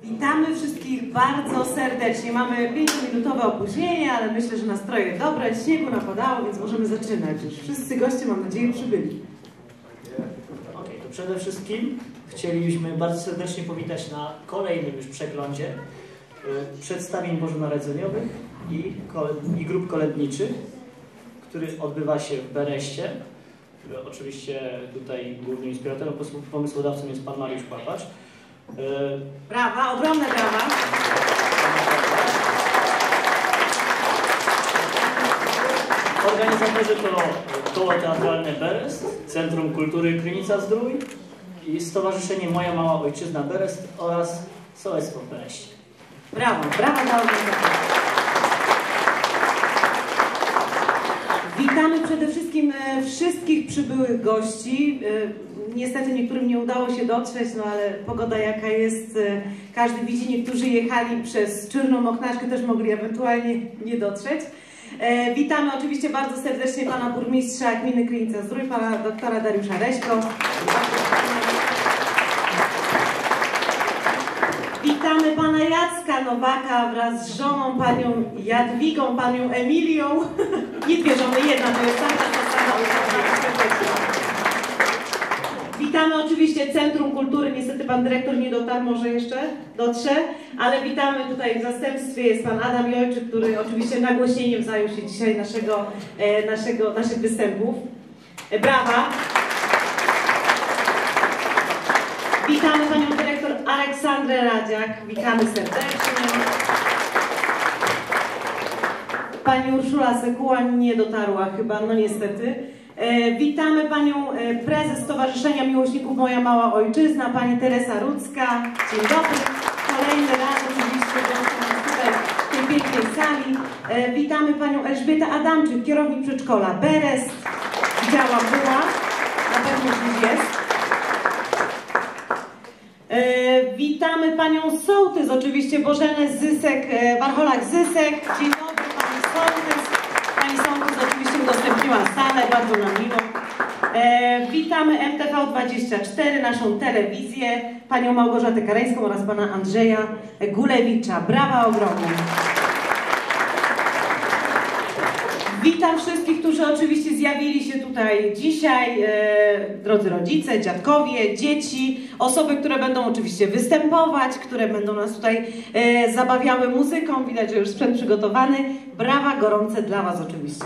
Witamy wszystkich bardzo serdecznie. Mamy 5-minutowe opóźnienie, ale myślę, że nastroje dobre. Śniegu napadało, więc możemy zaczynać już. Wszyscy goście, mam nadzieję, przybyli. Okej, to przede wszystkim chcielibyśmy bardzo serdecznie powitać na kolejnym już przeglądzie przedstawień bożonarodzeniowych i grup kolędniczych, który odbywa się w Bereście. Oczywiście tutaj głównym inspiratorem, pomysłodawcą jest pan Mariusz Papacz. Brawa, ogromne brawa. Organizatorzy to Koło Teatralne Berest, Centrum Kultury Krynica-Zdrój i Stowarzyszenie Moja Mała Ojczyzna Berest oraz Sołectwo w Bereście. Brawo, brawo dla organizatorów. Witamy przede wszystkim wszystkich przybyłych gości. Niestety niektórym nie udało się dotrzeć, no ale pogoda jaka jest, każdy widzi, niektórzy jechali przez Czyrną Moknaczkę, też mogli ewentualnie nie dotrzeć. Witamy oczywiście bardzo serdecznie pana burmistrza gminy Krynica-Zdrój, pana doktora Dariusza Reśko. Witamy pana Jacka Nowaka wraz z żoną panią Jadwigą, panią Emilią. Nie dwie żony, jedna to jest sama. Witamy oczywiście Centrum Kultury, niestety pan dyrektor nie dotarł, może jeszcze dotrze, ale witamy tutaj w zastępstwie, jest pan Adam Jojczyk, który oczywiście nagłośnieniem zajął się dzisiaj naszych występów. Brawa! Witamy panią dyrektor Aleksandrę Radziak, witamy serdecznie. Pani Urszula Sekuła nie dotarła chyba, no niestety. Witamy panią prezes Stowarzyszenia Miłośników Moja Mała Ojczyzna, pani Teresa Rudzka. Dzień dobry. Kolejny raz oczywiście tutaj w tej pięknej sali. Witamy panią Elżbietę Adamczyk, kierownik przedszkola Berest. Widziałam, była, na pewno gdzieś jest. Witamy panią sołtys, oczywiście Bożenę Zysek, Warcholak-Zysek. Dzień dobry pani sołtys. Pani sołtys oczywiście udostępniła salę, bardzo nam miło. Witamy MTV24, naszą telewizję, panią Małgorzatę Kareńską oraz pana Andrzeja Gulewicza. Brawa ogromne. Witam wszystkich, którzy oczywiście zjawili się tutaj dzisiaj, drodzy rodzice, dziadkowie, dzieci, osoby, które będą oczywiście występować, które będą nas tutaj zabawiały muzyką, widać, że już sprzęt przygotowany. Brawa gorące dla was oczywiście.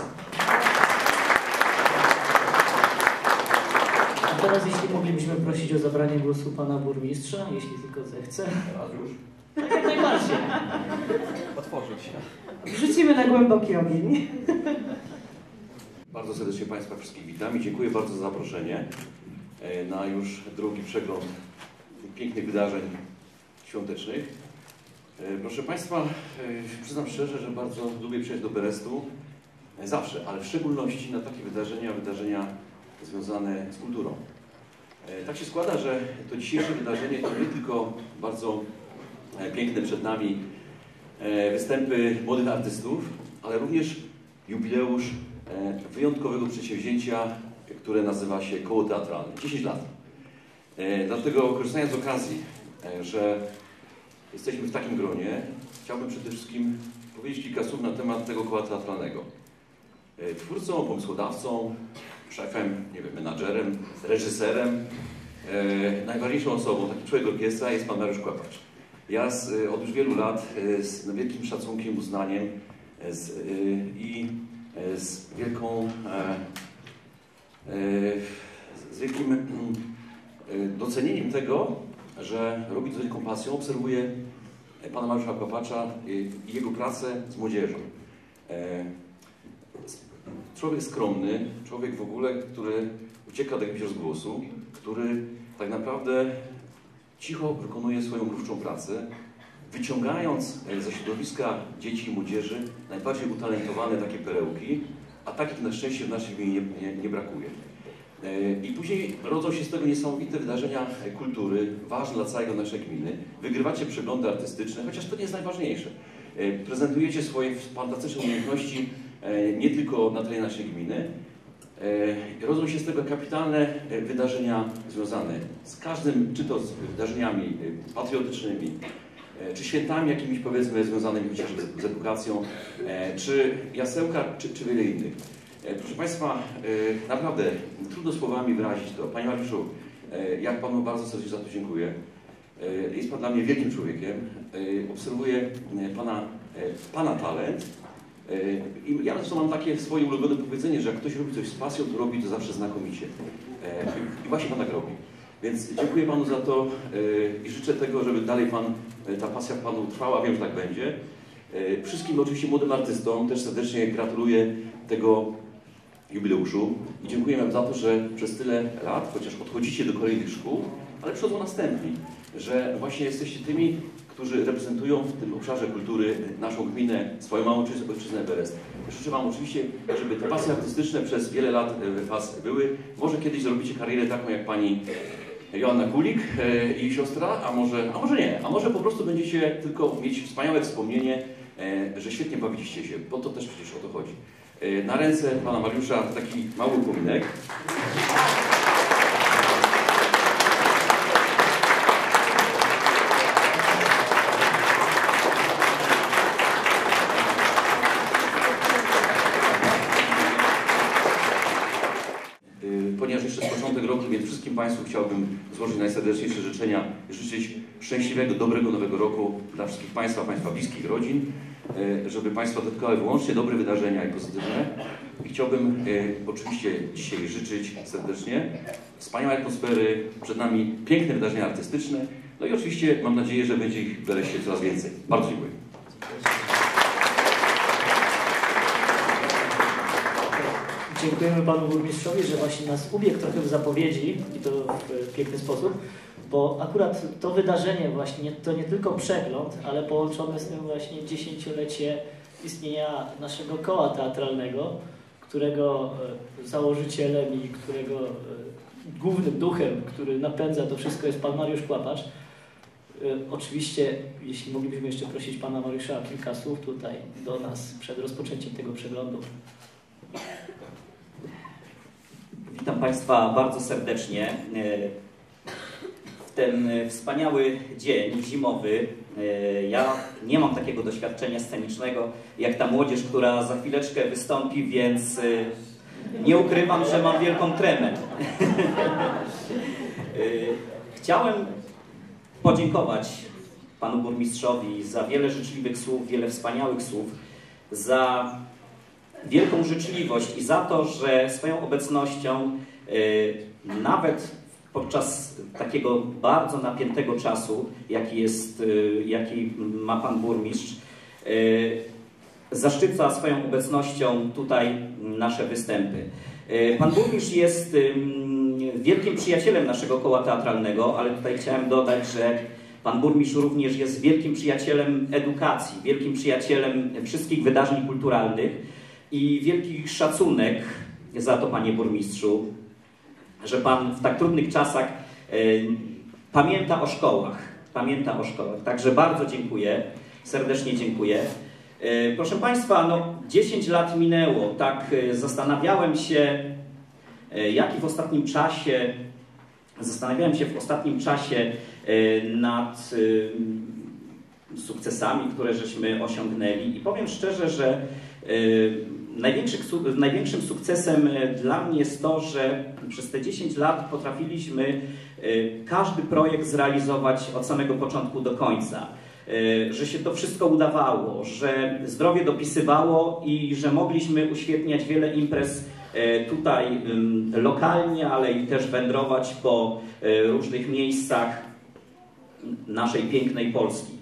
A teraz jeśli moglibyśmy prosić o zabranie głosu pana burmistrza, jeśli tylko zechce. Teraz już? Tak jak najbardziej. Otworzyć się. Wrzucimy na głęboki ogień. Bardzo serdecznie Państwa wszystkich witam i dziękuję bardzo za zaproszenie na już drugi przegląd pięknych wydarzeń świątecznych. Proszę Państwa, przyznam szczerze, że bardzo lubię przyjechać do Berestu zawsze, ale w szczególności na takie wydarzenia związane z kulturą. Tak się składa, że to dzisiejsze wydarzenie to nie tylko bardzo piękne przed nami występy młodych artystów, ale również jubileusz wyjątkowego przedsięwzięcia, które nazywa się Koło Teatralne. 10 lat. Dlatego korzystając z okazji, że jesteśmy w takim gronie, chciałbym przede wszystkim powiedzieć kilka słów na temat tego koła teatralnego. Twórcą, pomysłodawcą, szefem, nie wiem, menadżerem, reżyserem, najważniejszą osobą, taki człowiek orkiestra jest pan Mariusz Papacz. Ja od już wielu lat z wielkim szacunkiem, uznaniem i z wielkim docenieniem tego, że robi to z wielką pasją, obserwuję pana Mariusza Papacza i jego pracę z młodzieżą. Człowiek skromny, człowiek w ogóle, który ucieka od jakiegoś rozgłosu, który tak naprawdę cicho wykonuje swoją mrówczą pracę, wyciągając ze środowiska dzieci i młodzieży najbardziej utalentowane takie perełki, a takich na szczęście w naszej gminie nie brakuje. I później rodzą się z tego niesamowite wydarzenia kultury, ważne dla całej naszej gminy. Wygrywacie przeglądy artystyczne, chociaż to nie jest najważniejsze. Prezentujecie swoje fantastyczne umiejętności nie tylko na terenie naszej gminy. Rodzą się z tego kapitalne wydarzenia związane z każdym, czy to z wydarzeniami patriotycznymi, czy świętami jakimiś, powiedzmy, związanymi chociażby z edukacją, czy jasełka, czy wiele innych. Proszę Państwa, naprawdę trudno słowami wyrazić to. Panie Mariuszu, ja Panu bardzo serdecznie za to dziękuję. Jest Pan dla mnie wielkim człowiekiem. Obserwuję Pana talent. I ja zresztą mam takie swoje ulubione powiedzenie, że jak ktoś robi coś z pasją, to robi to zawsze znakomicie. I właśnie Pan tak robi. Więc dziękuję Panu za to i życzę tego, żeby dalej ta pasja Panu trwała. Wiem, że tak będzie. Wszystkim oczywiście młodym artystom też serdecznie gratuluję tego jubileuszu i dziękuję Wam za to, że przez tyle lat, chociaż odchodzicie do kolejnych szkół, ale przychodzą następni, że właśnie jesteście tymi, którzy reprezentują w tym obszarze kultury naszą gminę, swoją małą ojczyznę Berest. Życzę Wam oczywiście, żeby te pasje artystyczne przez wiele lat w Was były. Może kiedyś zrobicie karierę taką jak pani Joanna Kulik i siostra, a może nie. A może po prostu będziecie tylko mieć wspaniałe wspomnienie, że świetnie bawiliście się, bo to też przecież o to chodzi. Na ręce Pana Mariusza taki mały upominek. Ponieważ jeszcze jest początek roku, więc wszystkim Państwu chciałbym złożyć najserdeczniejsze życzenia i życzyć szczęśliwego, dobrego nowego roku dla wszystkich Państwa, Państwa bliskich rodzin, żeby Państwa dotkały wyłącznie dobre wydarzenia i pozytywne. I chciałbym oczywiście dzisiaj życzyć serdecznie wspaniałej atmosfery, przed nami piękne wydarzenia artystyczne, no i oczywiście mam nadzieję, że będzie ich w Bereście coraz więcej. Bardzo dziękuję. Dziękujemy Panu Burmistrzowi, że właśnie nas ubiegł trochę w zapowiedzi i to w piękny sposób, bo akurat to wydarzenie właśnie to nie tylko przegląd, ale połączone z tym właśnie 10-lecie istnienia naszego koła teatralnego, którego założycielem i którego głównym duchem, który napędza to wszystko, jest Pan Mariusz Kłapacz. Oczywiście, jeśli moglibyśmy jeszcze prosić Pana Mariusza o kilka słów tutaj do nas przed rozpoczęciem tego przeglądu. Witam Państwa bardzo serdecznie. W ten wspaniały dzień zimowy ja nie mam takiego doświadczenia scenicznego jak ta młodzież, która za chwileczkę wystąpi, więc nie ukrywam, że mam wielką tremę. Chciałem podziękować Panu Burmistrzowi za wiele życzliwych słów, wiele wspaniałych słów, za wielką życzliwość i za to, że swoją obecnością nawet podczas takiego bardzo napiętego czasu, jaki ma Pan Burmistrz, zaszczyca swoją obecnością tutaj nasze występy. Pan Burmistrz jest wielkim przyjacielem naszego koła teatralnego, ale tutaj chciałem dodać, że Pan Burmistrz również jest wielkim przyjacielem edukacji, wielkim przyjacielem wszystkich wydarzeń kulturalnych i wielki szacunek za to, Panie Burmistrzu, że Pan w tak trudnych czasach pamięta o szkołach. Także bardzo dziękuję, serdecznie dziękuję. Proszę Państwa, no 10 lat minęło, tak zastanawiałem się w ostatnim czasie nad sukcesami, które żeśmy osiągnęli i powiem szczerze, że największym sukcesem dla mnie jest to, że przez te 10 lat potrafiliśmy każdy projekt zrealizować od samego początku do końca. Że się to wszystko udawało, że zdrowie dopisywało i że mogliśmy uświetniać wiele imprez tutaj lokalnie, ale i też wędrować po różnych miejscach naszej pięknej Polski.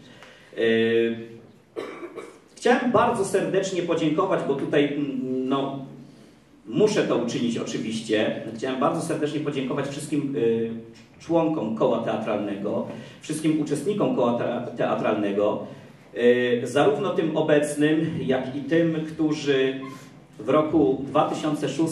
Chciałem bardzo serdecznie podziękować, bo tutaj no, muszę to uczynić oczywiście. Chciałem bardzo serdecznie podziękować wszystkim członkom koła teatralnego, wszystkim uczestnikom koła teatralnego, zarówno tym obecnym, jak i tym, którzy w roku 2006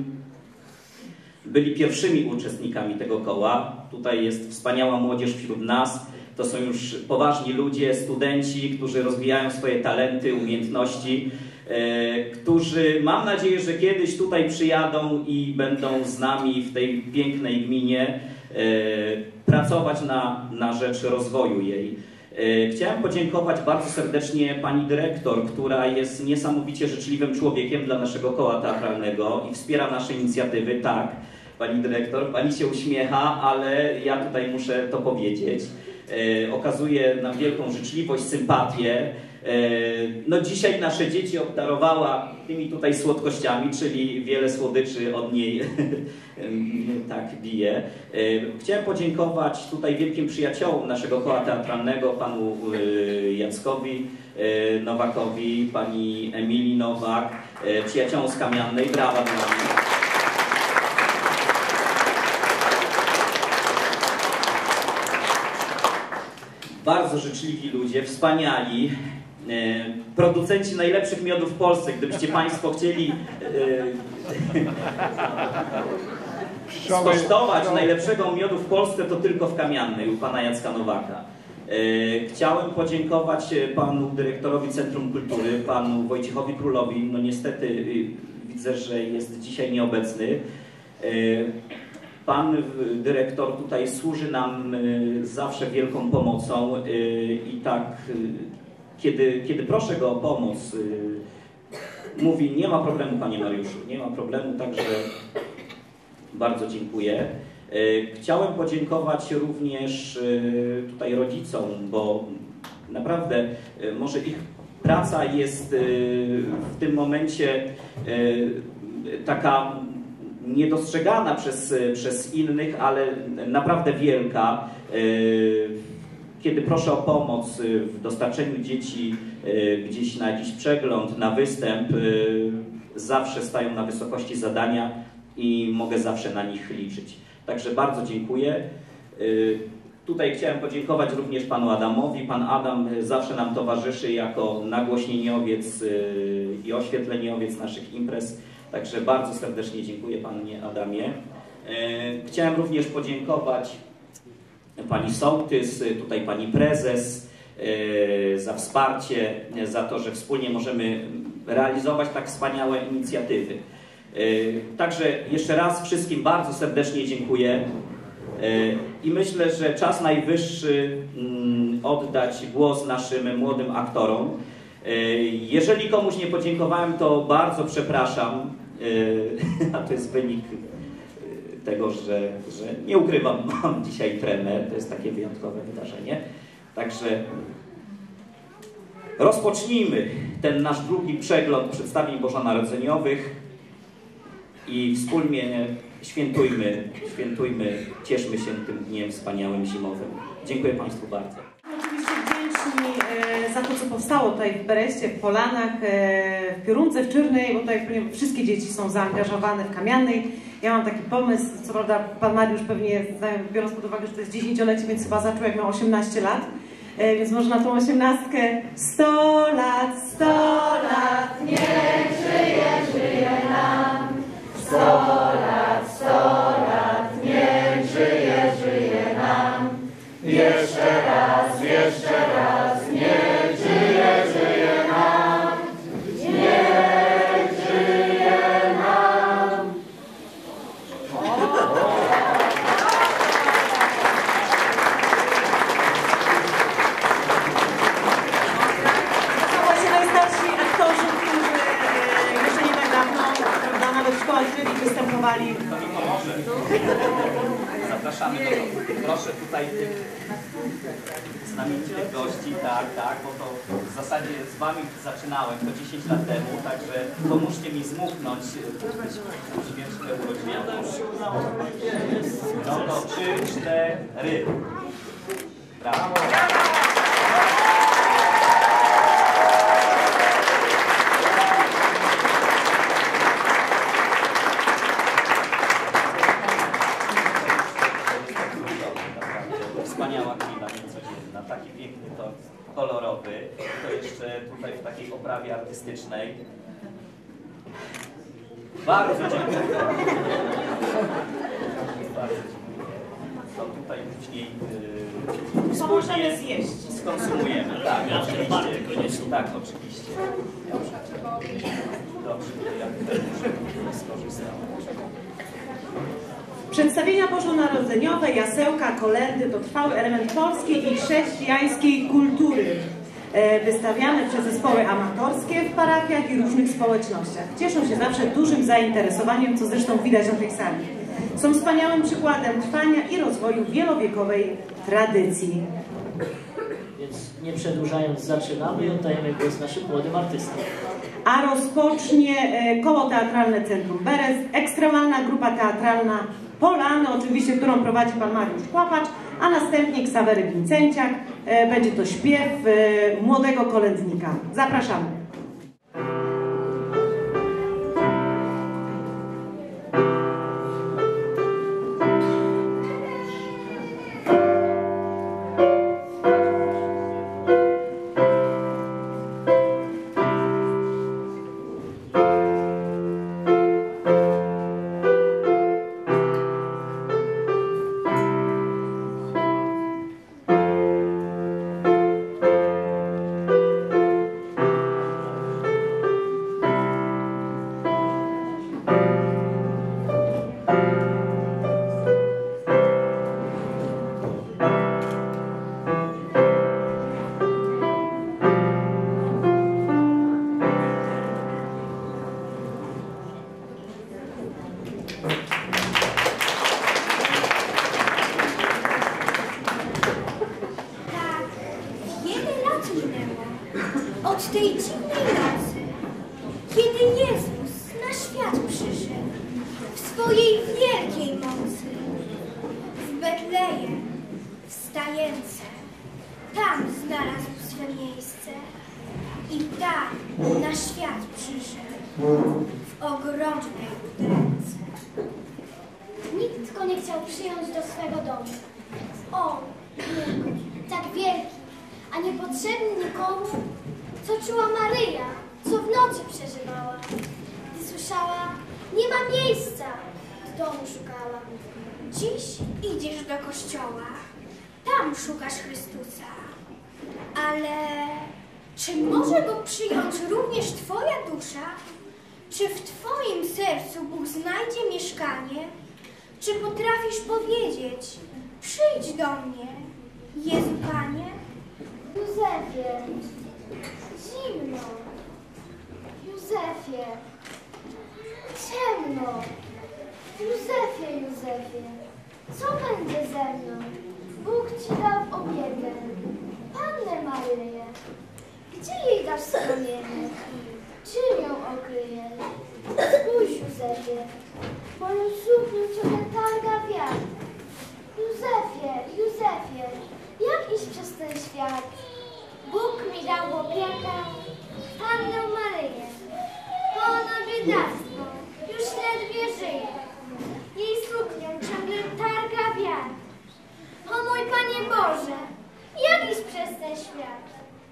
byli pierwszymi uczestnikami tego koła. Tutaj jest wspaniała młodzież wśród nas. To są już poważni ludzie, studenci, którzy rozwijają swoje talenty, umiejętności, którzy mam nadzieję, że kiedyś tutaj przyjadą i będą z nami w tej pięknej gminie pracować na rzecz rozwoju jej. Chciałem podziękować bardzo serdecznie pani dyrektor, która jest niesamowicie życzliwym człowiekiem dla naszego koła teatralnego i wspiera nasze inicjatywy. Tak, pani dyrektor, pani się uśmiecha, ale ja tutaj muszę to powiedzieć. Okazuje nam wielką życzliwość, sympatię. No dzisiaj nasze dzieci obdarowała tymi tutaj słodkościami, czyli wiele słodyczy od niej tak bije. Chciałem podziękować tutaj wielkim przyjaciołom naszego koła teatralnego, panu Jackowi Nowakowi, pani Emilii Nowak, przyjaciołom z Kamiannej, brawa dla nich. Bardzo życzliwi ludzie, wspaniali, producenci najlepszych miodów w Polsce. Gdybyście Państwo chcieli skosztować najlepszego miodu w Polsce, to tylko w Kamiannej, u pana Jacka Nowaka. Chciałem podziękować panu dyrektorowi Centrum Kultury, panu Wojciechowi Królowi. No niestety widzę, że jest dzisiaj nieobecny. Pan dyrektor tutaj służy nam zawsze wielką pomocą i tak, kiedy proszę go o pomoc, mówi: nie ma problemu, panie Mariuszu, nie ma problemu, także bardzo dziękuję. Chciałem podziękować również tutaj rodzicom, bo naprawdę może ich praca jest w tym momencie taka niedostrzegana przez innych, ale naprawdę wielka. Kiedy proszę o pomoc w dostarczeniu dzieci gdzieś na jakiś przegląd, na występ, zawsze stają na wysokości zadania i mogę zawsze na nich liczyć. Także bardzo dziękuję. Tutaj chciałem podziękować również panu Adamowi. Pan Adam zawsze nam towarzyszy jako nagłośnieniowiec i oświetleniowiec naszych imprez. Także bardzo serdecznie dziękuję panie Adamie. Chciałem również podziękować pani sołtys, tutaj pani prezes za wsparcie, za to, że wspólnie możemy realizować tak wspaniałe inicjatywy. Także jeszcze raz wszystkim bardzo serdecznie dziękuję i myślę, że czas najwyższy oddać głos naszym młodym aktorom. Jeżeli komuś nie podziękowałem, to bardzo przepraszam, a to jest wynik tego, że nie ukrywam, mam dzisiaj tremę, to jest takie wyjątkowe wydarzenie. Także rozpocznijmy ten nasz drugi przegląd przedstawień bożonarodzeniowych i wspólnie świętujmy, cieszmy się tym dniem wspaniałym zimowym. Dziękuję Państwu bardzo. Oczywiście wdzięczni za to, co powstało tutaj w Bereście, w Polanach, w Piorunce, w Czyrnej, bo tutaj wszystkie dzieci są zaangażowane w Kamiannej. Ja mam taki pomysł, co prawda pan Mariusz pewnie, biorąc pod uwagę, że to jest 10-lecie, więc chyba zaczął jak miał 18 lat, więc może na tą 18 100 lat, niech żyje nam. 100 lat, niech żyje nam. Jeszcze raz, niech żyje nam. Niech żyje nam. To właśnie najstarsi aktorzy, którzy jeszcze nie tak dawno, prawda, nawet w szkołach średnich występowali. Zapraszamy do tego. Proszę tutaj tych znamienitych gości, tak, bo to w zasadzie z wami zaczynałem to 10 lat temu, także pomóżcie mi zmuchnąć świąteczne urodziny. No to 3, 4. Brawo. Wspaniała chwila niecodzienna, taki piękny tort kolorowy, to jeszcze tutaj w takiej oprawie artystycznej. Bardzo dziękuję. Bardzo dziękuję. To tutaj później wspólnie zjeść. skonsumujemy. Tak, oczywiście. Tak, oczywiście. Dobrze, to ja tutaj muszę skorzystać. Przedstawienia bożonarodzeniowe, jasełka, kolędy to trwały element polskiej i chrześcijańskiej kultury. Wystawiane przez zespoły amatorskie w parafiach i różnych społecznościach. Cieszą się zawsze dużym zainteresowaniem, co zresztą widać na tej sali. Są wspaniałym przykładem trwania i rozwoju wielowiekowej tradycji. Więc nie przedłużając, zaczynamy i oddajemy głos naszym młodym artystom. A rozpocznie koło teatralne Centrum Beres, ekstremalna grupa teatralna Polany, oczywiście, którą prowadzi pan Mariusz Kłapacz, a następnie Ksawery Wincenciak. Będzie to śpiew młodego kolędnika. Zapraszamy. Od tej dziwnej nocy, kiedy Jezus na świat przyszedł w swojej wielkiej mocy, w Betlejem, w stajence, tam znalazł swe miejsce i tam na świat przyszedł w ogromnej udręce. Nikt go nie chciał przyjąć do swego domu. On, tak wielki, a niepotrzebny nikomu, co czuła Maryja, co w nocy przeżywała. Gdy słyszała, nie ma miejsca, do domu szukała. Dziś idziesz do kościoła, tam szukasz Chrystusa. Ale czy może go przyjąć również twoja dusza? Czy w twoim sercu Bóg znajdzie mieszkanie? Czy potrafisz powiedzieć, przyjdź do mnie, Jezu Panie? Józefie, zimno. Józefie, ciemno. Józefie, Józefie, co będzie ze mną? Bóg ci dał opiekę, Pannę Maryję. Gdzie jej dasz schronienie? Czym ją okryjesz? Spójrz, Józefie, moją suknię ciągle targa wiatr. Józefie, Józefie, jak iść przez ten świat? Bóg mi dał opiekę, Pannę Maryję. Ona biedactwo, już ledwie żyje. Jej suknią ciągle targa wiatr. O mój Panie Boże, jak iść przez ten świat?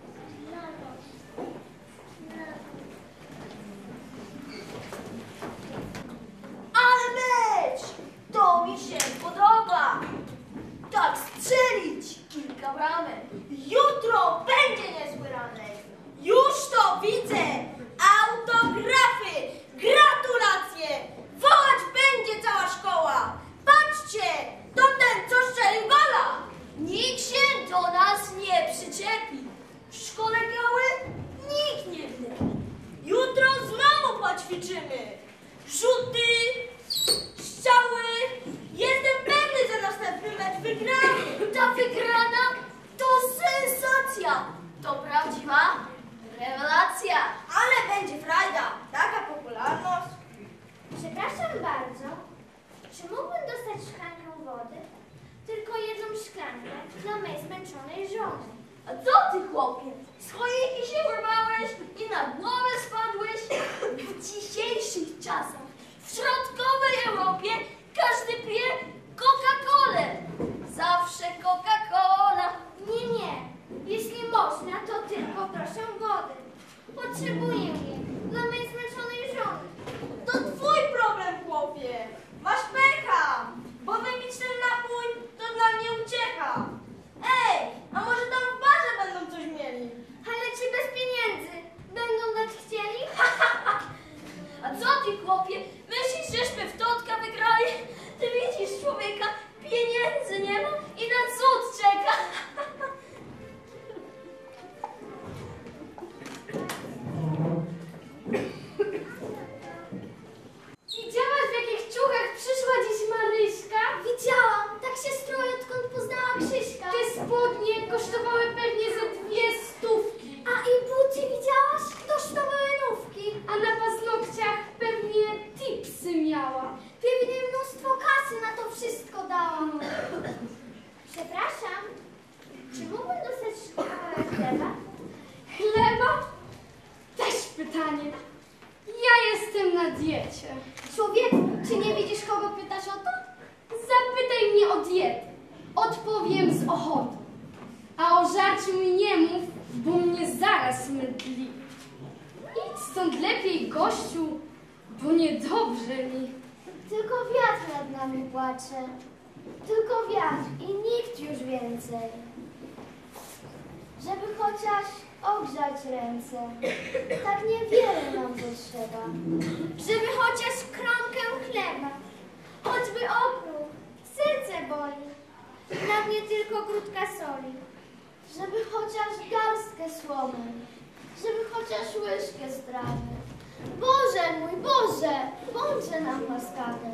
Ale mecz! To mi się podoba! Tak strzelić kilka bramek. Jutro będzie niezły ranek. Już to widzę! Autografy! Gratulacje! Wołać będzie cała szkoła! Patrzcie! To ten, co strzelił gola! Nikt się do nas nie przyczepi. W szkole gały nikt nie wie. Jutro znowu poćwiczymy. Rzuty, strzały. Jestem pewny, że następny mecz wygramy. Ta wygrana to sensacja. To prawdziwa rewelacja. Ale będzie frajda. Taka popularność. Przepraszam bardzo, czy mógłbym dostać szklankę wody? Tylko jedną szklankę dla mej zmęczonej żony. A co ty, chłopie? Z choinki się urwałeś i na głowę spadłeś? W dzisiejszych czasach, w środkowej Europie, każdy pije Coca-Colę. Zawsze Coca-Cola. Nie. Jeśli można, to tylko proszę wody. Potrzebuję jej dla mej zmęczonej żony. To twój problem, chłopie. Masz pecha, bo wypić ten napój to dla mnie uciecha. Ej, a może tam w barze będą coś mieli? Ale czy bez pieniędzy będą dać chcieli? A co ty, chłopie? Myślisz, żeśmy w totka wygrali? Ty widzisz, kosztowały pewnie ze 200. A i buty widziałaś? Kosztowały nówki. A na paznokciach pewnie tipsy miała. Pewnie mnóstwo kasy na to wszystko dałam. Przepraszam, czy mógłbym dostać kawałek chleba? Chleba? Też pytanie. Ja jestem na diecie. Człowieku, czy nie widzisz, kogo pytasz o to? Zapytaj mnie o dietę. Odpowiem z ochotą. A o żarciu mi nie mów, bo mnie zaraz mydli. Idź stąd lepiej, gościu, bo niedobrze mi. Tylko wiatr nad nami płacze. Tylko wiatr i nikt już więcej. Żeby chociaż ogrzać ręce. Tak niewiele nam potrzeba. Żeby chociaż kromkę chleba. Choćby okruch, serce boli. Na mnie tylko krótka soli. Żeby chociaż garstkę słomy. Żeby chociaż łyżkę strawy. Boże mój, Boże, bądźże nam łaskawy.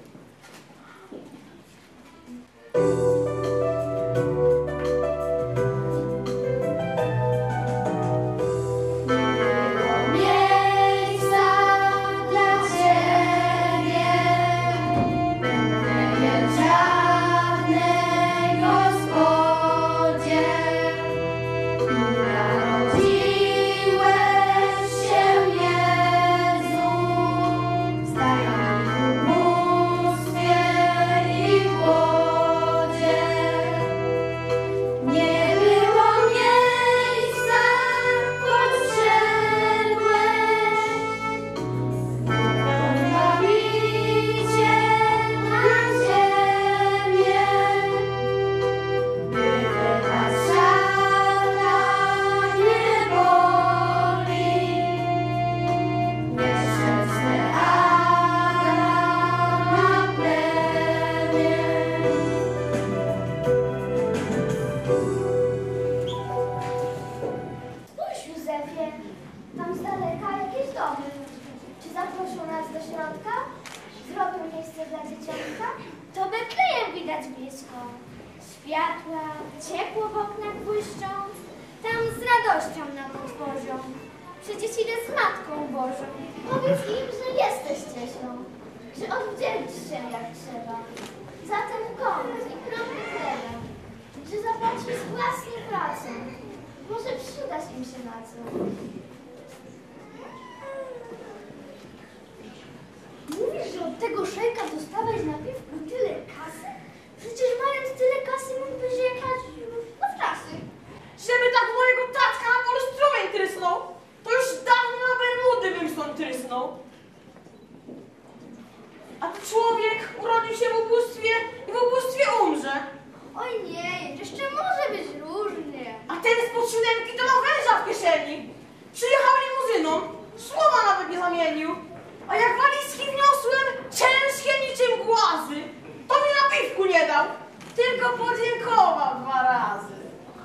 Mówisz, że od tego szejka dostałeś na piwku tyle kasy? Przecież mając tyle kasy mógłbyś jechać no w trasy. Żeby tak mojego tatka na polu strumień trysnął, to już dawno na Bermudy bym stąd trysnął. A człowiek urodził się w ubóstwie i w ubóstwie umrze. Oj nie, jeszcze może być różnie. A ten spod siódemki to ma węża w kieszeni. Przyjechał limuzyną, słowa nawet nie zamienił. A jak walizki wniosłem, ciężkie niczym głazy, to mi na piwku nie dał, tylko podziękował 2 razy.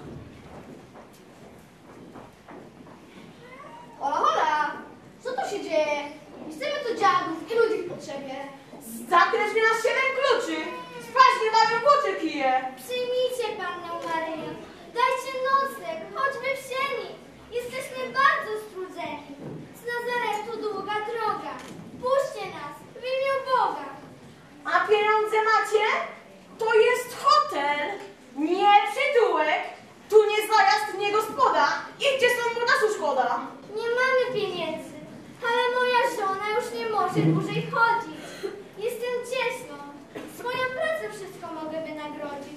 Hola, hola! Co tu się dzieje? Nie chcemy tu dziadów i ludzi w potrzebie. Zakreś mi na 7 kluczy, spać nie dają buty kije. Przyjmijcie Pannę Maryję, dajcie nocleg, choćby w sieni. Jesteśmy bardzo strudzeni. Z Nazaretu długa droga. Puśćcie nas w imię Boga. A pieniądze macie? To jest hotel, nie przytułek. Tu nie zajazd, nie gospoda. Idźcie stąd, bo nas szkoda. Nie mamy pieniędzy, ale moja żona już nie może dłużej chodzić. Jestem ciesną. Swoją pracę wszystko mogę wynagrodzić.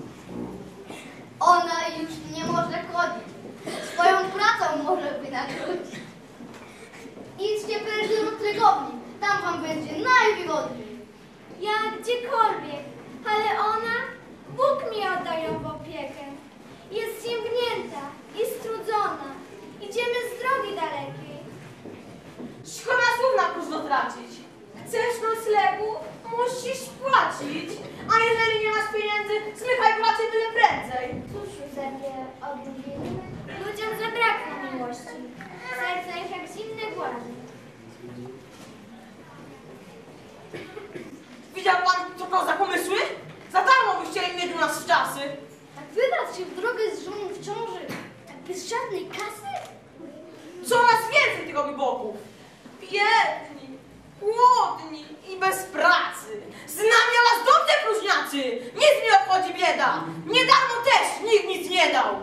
Ona już nie może chodzić. Swoją pracą może wynagrodzić. Idźcie precz do noclegowni. Tam wam będzie najwygodniej. Ja gdziekolwiek, ale ona, Bóg mi odda ją w opiekę. Jest ziębnięta i strudzona. Idziemy z drogi dalekiej. Szkoda słów na próżno tracić. Chcesz noclegu? Musisz płacić. A jeżeli nie masz pieniędzy, zmykaj pracę tyle prędzej. Cóż, Józefie, odmówimy? Ludziom zabrakło miłości. Serca ich jak zimne głazy. Widział pan, co to za pomysły? Za darmo by chcieli mieć u nas w czasy. Tak wybrać się w drogę z żoną ciąży bez żadnej kasy? Coraz więcej tych obiboków. Biedni, głodni i bez pracy. Z nami o was dobrze, próżniacy. Nic mi obchodzi bieda. Nie darmo też nikt nic nie dał.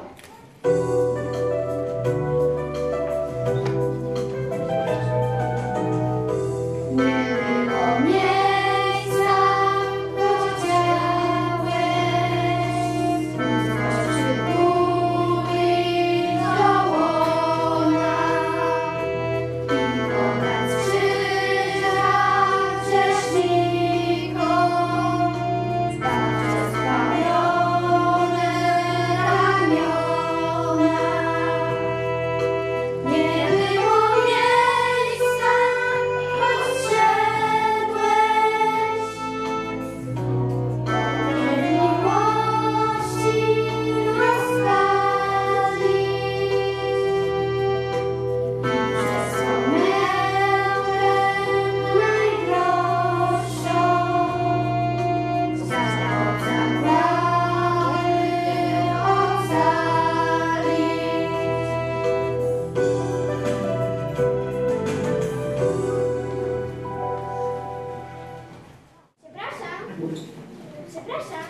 Przepraszam,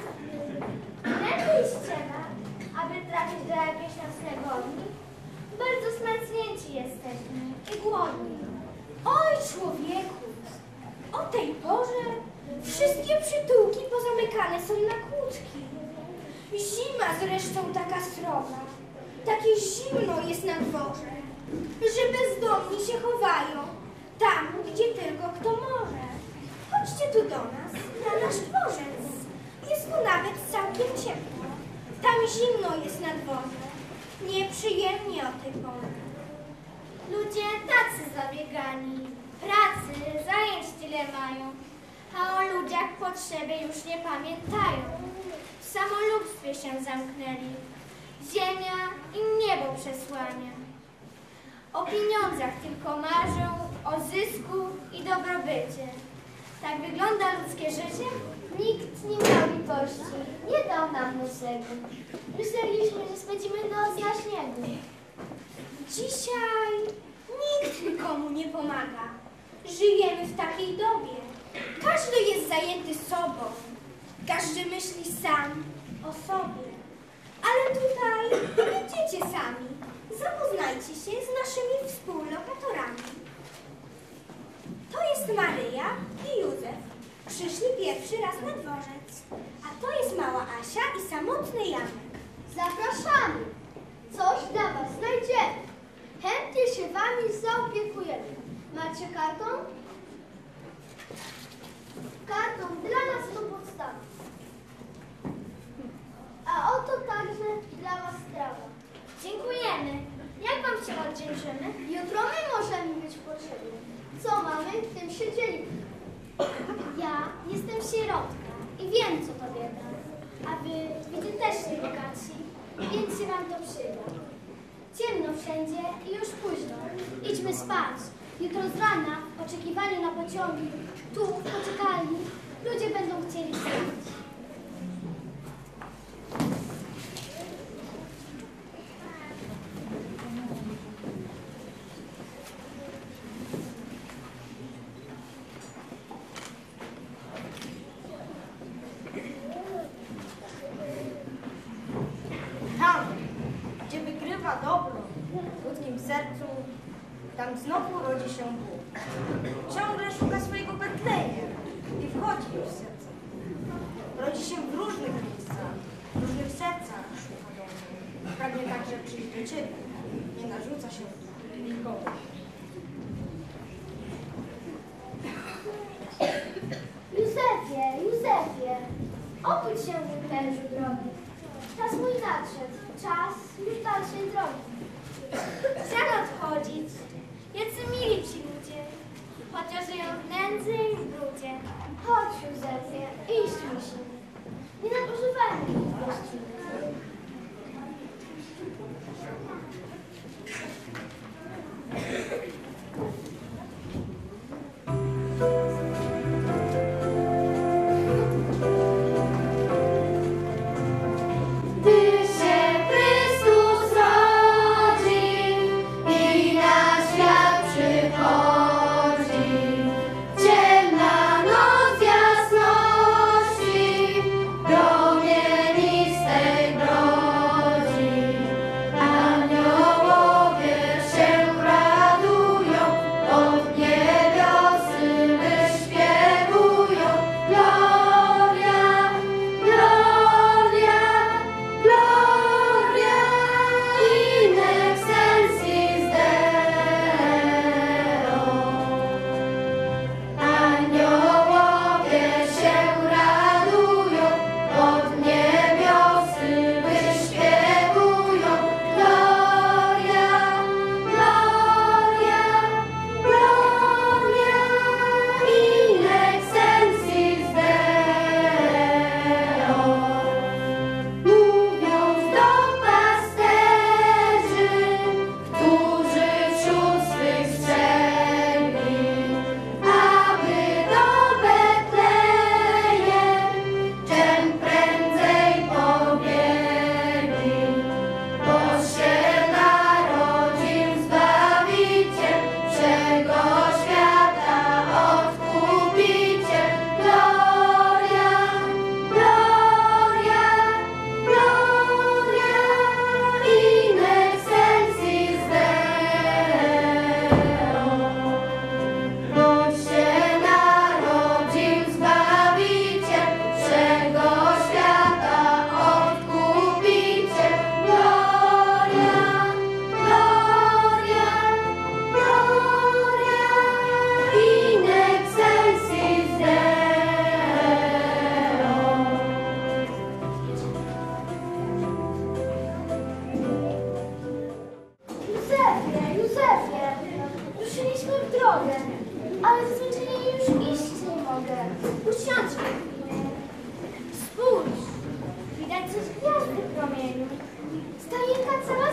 prędzej ściema, aby trafić do jakiejś noclegowni? Bardzo zmęcnięci jesteśmy i głodni. Oj, człowieku, o tej porze wszystkie przytułki pozamykane są na kłódki. Zima zresztą taka sroga, takie zimno jest na dworze, że bezdomni się chowają tam, gdzie tylko kto może. Chodźcie tu do nas, na nasz dworzec. Jest tu nawet całkiem ciepło. Tam zimno jest na dworze. Nieprzyjemnie o tej porze. Ludzie tacy zabiegani, pracy, zajęć tyle mają, a o ludziach potrzeby już nie pamiętają. W samolubstwie się zamknęli, ziemia im niebo przesłania. O pieniądzach tylko marzą, o zysku i dobrobycie. Tak wygląda ludzkie życie? Nikt nie miał litości, nie dał nam noclegu. Myśleliśmy, że spędzimy noc na śniegu. Dzisiaj nikt nikomu nie pomaga. Żyjemy w takiej dobie. Każdy jest zajęty sobą. Każdy myśli sam o sobie. Ale tutaj nie będziecie sami. Zapoznajcie się z naszymi współlokatorami. To jest Maryja i Józef. Przyszli pierwszy raz na dworzec. A to jest mała Asia i samotny Janek. Zapraszamy! Coś dla was znajdziemy. Chętnie się wami zaopiekujemy. Macie karton? Karton dla nas to podstawa. A oto także dla was strawa. Dziękujemy. Jak wam się oddzięczymy? Jutro my możemy być potrzebni. Co mamy, tym się dzielimy. Ja jestem sierotka i wiem, co to bieda. A wy widzę też nie bogaci, więc się wam to przyda. Ciemno wszędzie i już późno. Idźmy spać. Jutro z rana, w oczekiwaniu na pociągi, tu w poczekalni, ludzie będą chcieli spać. Tam, gdzie wygrywa dobro w ludzkim sercu, tam znowu rodzi się Bóg. Ciągle szuka swojego Betlejem i wchodzi już w serce. Rodzi się w różnych miejscach, w różnych sercach szuka domu. Pragnie także przyjść do Ciebie, nie narzuca się nikomu. Józefie, Józefie, obudź się w mężu drogi. Czas mój nadszedł, czas już dalszej drogi. Chciano odchodzić. Jacy mili ci ludzie, chociaż żyją w nędzy i w brudzie. Chodź, Józefie, iść musimy. Nie nadużywajmy ich gościny. Gdy się Chrystus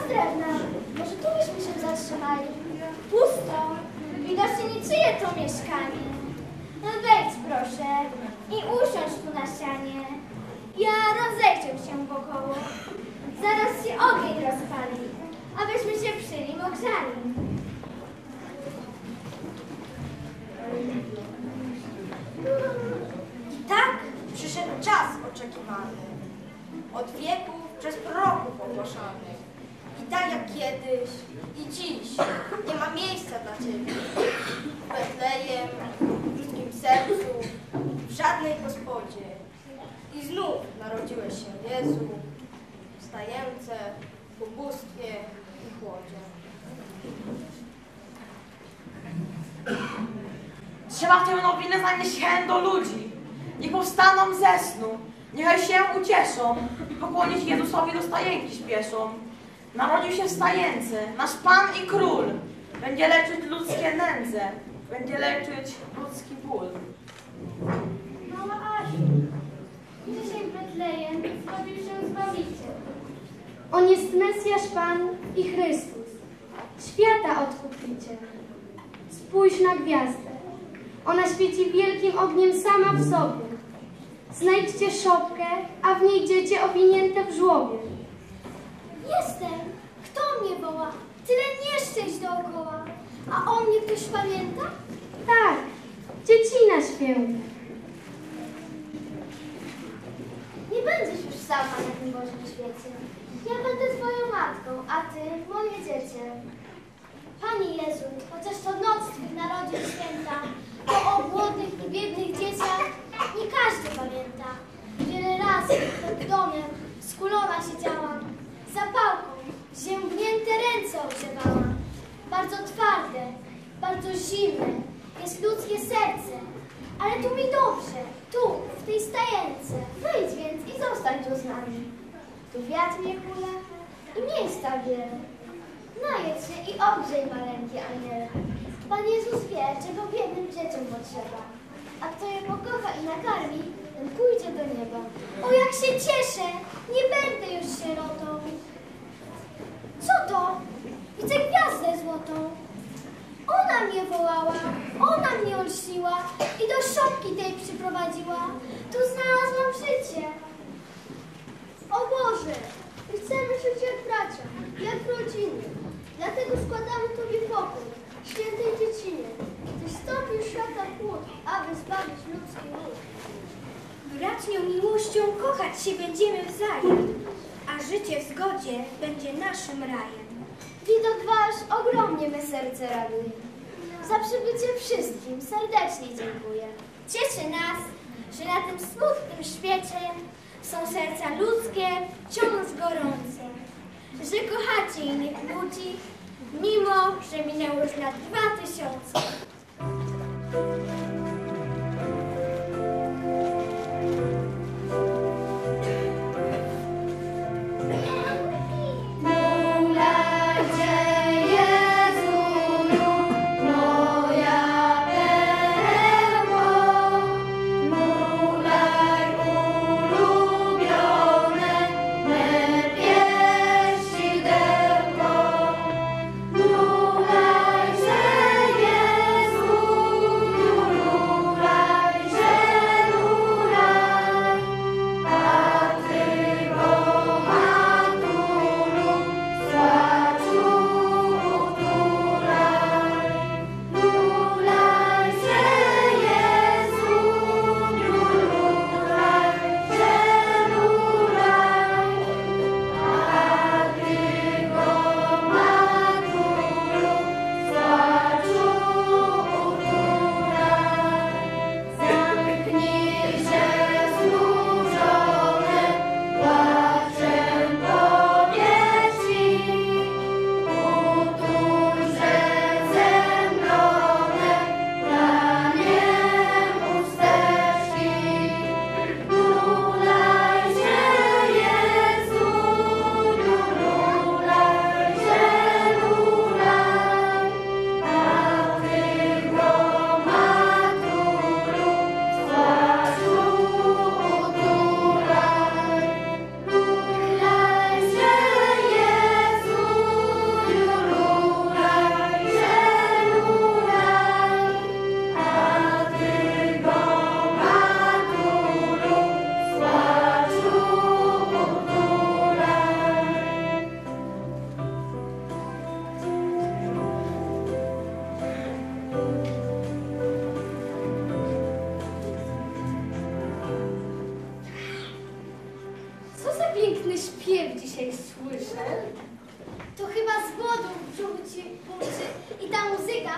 drewna. Może tu byśmy się zatrzymali? Pusto. Widocznie niczyje to mieszkanie. No wejdź proszę i usiądź tu na ścianie. Ja rozejrzę się wokoło. Zaraz się ogień rozpali, abyśmy się przy nim ogrzali. I tak przyszedł czas oczekiwany, od wieków przez proroków ogłaszany. I tak jak kiedyś i dziś nie ma miejsca dla Ciebie. W Betlejem, w ludzkim sercu, w żadnej gospodzie. I znów narodziłeś się, Jezu, w stajence, w ubóstwie i chłodzie. Trzeba tę nowinę zanieść hen do ludzi. Niech powstaną ze snu, niechaj się ucieszą i pokłonić Jezusowi do stajenki śpieszą. Narodził się w stajence, nasz Pan i Król. Będzie leczyć ludzkie nędze, będzie leczyć ludzki ból. Mała Asiu, dzisiaj w Betlejem zrobił się Zbawiciel. On jest Mesjasz Pan i Chrystus, świata Odkupiciel. Spójrz na gwiazdę, ona świeci wielkim ogniem sama w sobie. Znajdźcie szopkę, a w niej dziecię owinięte w żłobie. Jestem! Kto mnie woła? Tyle nieszczęść dookoła. A o mnie ktoś pamięta? Tak, dziecina święta. Nie będziesz już sama na tym Bożym świecie. Ja będę Twoją matką, a Ty moje dziecię. Panie Jezu, chociaż to noc Twych narodzin święta, to o głodnych i biednych dzieciach nie każdy pamięta. Wiele razy przed domem skulona siedziałam, zapałką ziębnięte ręce ogrzewałam. Bardzo twarde, bardzo zimne jest ludzkie serce, ale tu mi dobrze, tu, w tej stajence. Wyjdź więc i zostań tu z nami. Tu wiatr mnie kule i miejsca wiele. Najedź się i ogrzej maleńkie aniele. Pan Jezus wie, czego biednym dzieciom potrzeba. A kto je pokocha i nakarmi, ten pójdzie do nieba. O, jak się cieszę! Nie będę już sierotą. Co to? Widzę gwiazdę złotą. Ona mnie wołała, ona mnie olśniła i do szopki tej przyprowadziła. Tu znalazłam życie. O Boże, chcemy żyć jak bracia, jak rodziny. Dlatego składamy Tobie pokój, świętej dziecinie. Tyś stąpił świata płód, aby zbawić ludzki lud. Bratnią miłością kochać się będziemy wzajem, a życie w zgodzie będzie naszym rajem. Widok Wasz ogromnie me serce raduje. Za przybycie wszystkim serdecznie dziękuję. Cieszy nas, że na tym smutnym świecie są serca ludzkie wciąż gorące, że kochacie innych ludzi, mimo że minęło już na 2000. Jezu,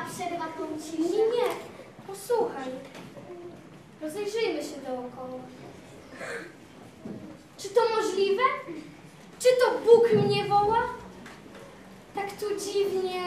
przerwa tą Nie, ciszę. nie, posłuchaj. Rozejrzyjmy się dookoła. Czy to możliwe? Czy to Bóg mnie woła? Tak tu dziwnie,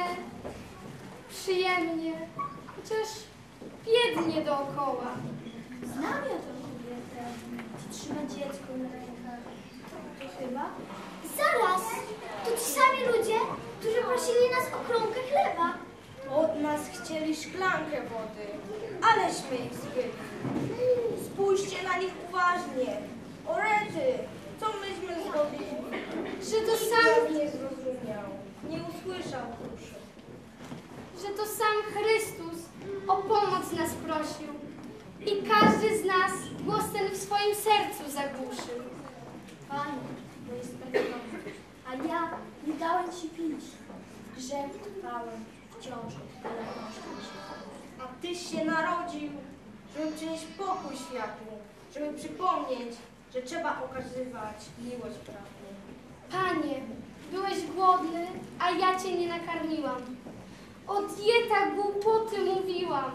przyjemnie, chociaż biednie dookoła. Znam ja tę kobietę, co trzyma dziecko na rękach. To chyba? Zaraz! To ci sami ludzie, którzy prosili nas o kromkę chleba. Od nas chcieli szklankę wody, aleśmy ich zbyli. Spójrzcie na nich uważnie. O rety, co myśmy zrobili? Że to sam, Nie zrozumiał, nie usłyszał duszy. że to sam Chrystus o pomoc nas prosił i każdy z nas głos ten w swoim sercu zagłuszył. Panie, bo jest pewno, a ja nie dałem ci pić. Grzech trwałem wciąż od dalekności. A Tyś się narodził, żeby przynieść pokój światu, żeby przypomnieć, że trzeba okazywać miłość prawdą. Panie, byłeś głodny, a ja cię nie nakarmiłam. O dieta głupoty mówiłam.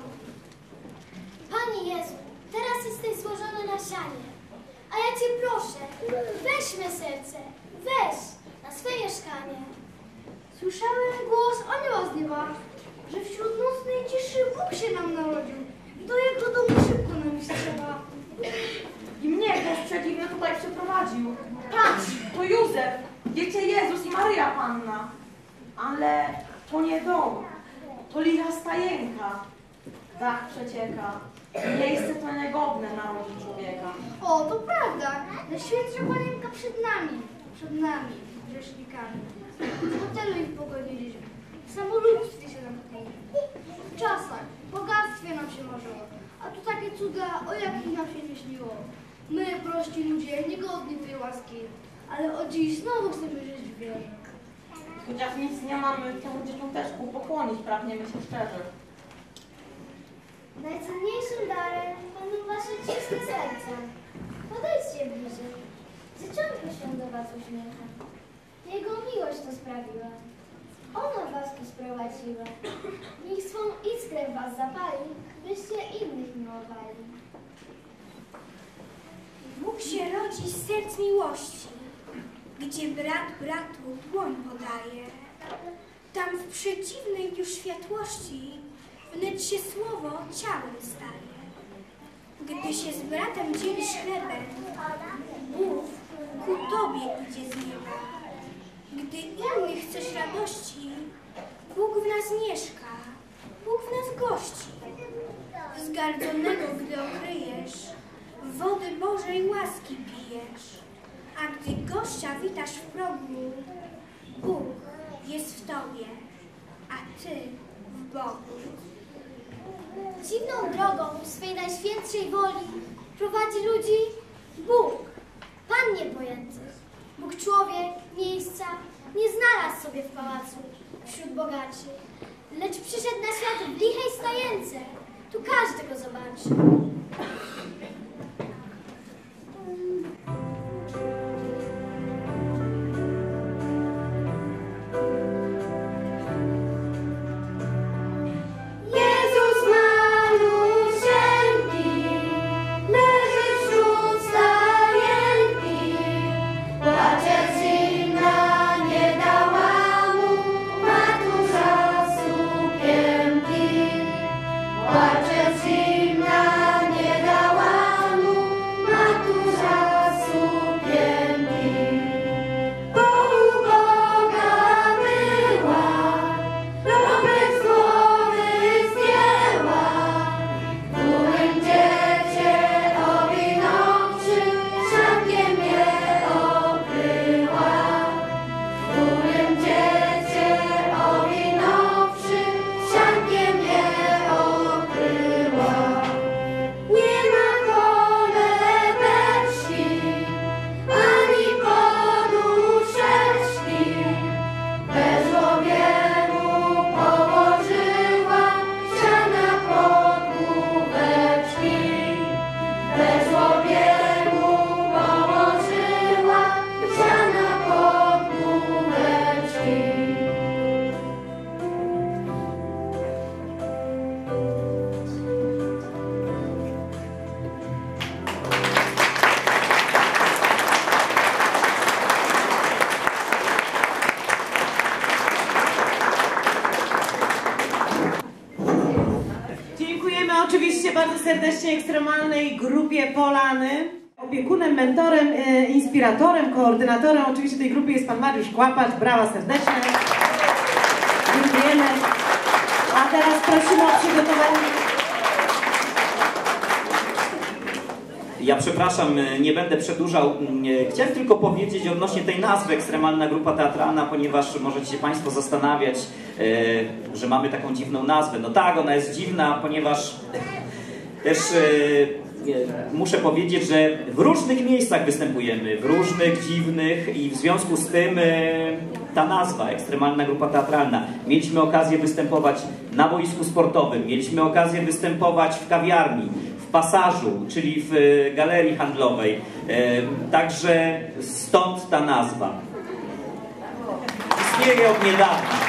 Panie Jezu, teraz jesteś złożony na sianie. A ja Cię proszę, weź me serce, weź na swe mieszkanie. Słyszałem głos anioła z nieba, że wśród nocnej ciszy Bóg się nam narodził. Do jego domu szybko nam iść trzeba. I mnie też przedziwny tutaj przyprowadził. Patrz, to Józef, dziecię Jezus i Maryja Panna. Ale to nie dom, to licha stajenka. Dach przecieka. Miejsce to niegodne narodzi człowieka. O, to prawda. Najświętsza Panienka przed nami, grzesznikami. W hotelu ich pogodziliśmy. W samolubstwie się zamknęli. W czasach, w bogactwie nam się marzyło. A tu takie cuda, o jakich nam się nie śniło. My, prości ludzie, niegodni tej łaski. Ale od dziś znowu chcemy żyć w wierze. Chociaż nic nie mamy, temu dzieciąteczku pokłonić pragniemy się szczerze. Najcenniejszym darem będą wasze czyste serca. Podejdźcie bliżej. Dzieciątko się do was uśmiecha. Jego miłość to sprawiła. Ona łaski sprowadziła. Niech swą iskrę w was zapali, byście innych miłowali. Bóg się rodzi z serc miłości, gdzie brat bratu dłoń podaje. Tam w przeciwnej już światłości wnet się słowo ciałem staje. Gdy się z bratem dzielisz chlebem, Bóg ku tobie idzie z nieba. Gdy innych chcesz radości, Bóg w nas mieszka, Bóg w nas gości. Wzgardzonego gdy okryjesz, wody Bożej łaski pijesz. A gdy gościa witasz w progu, Bóg jest w tobie, a ty w Bogu. Dziwną drogą swej najświętszej woli prowadzi ludzi Bóg, Pan niepojęty. Bóg człowiek miejsca nie znalazł sobie w pałacu wśród bogaczy, lecz przyszedł na świat w lichej stajence. Tu każdy go zobaczy. Płacze zimna, nie dała bardzo serdecznie ekstremalnej grupie Polany. Opiekunem, mentorem, inspiratorem, koordynatorem oczywiście tej grupy jest pan Mariusz Kłapacz. Brawa serdeczne. Dziękujemy. A teraz prosimy o przygotowanie. Ja przepraszam, nie będę przedłużał. Chciałem tylko powiedzieć odnośnie tej nazwy Ekstremalna Grupa Teatralna, ponieważ możecie się Państwo zastanawiać, że mamy taką dziwną nazwę. No tak, ona jest dziwna, ponieważ też muszę powiedzieć, że w różnych miejscach występujemy, w różnych, dziwnych i w związku z tym ta nazwa Ekstremalna Grupa Teatralna. Mieliśmy okazję występować na boisku sportowym, mieliśmy okazję występować w kawiarni, w Pasażu, czyli w galerii handlowej. Także stąd ta nazwa. Istnieje od niedawna.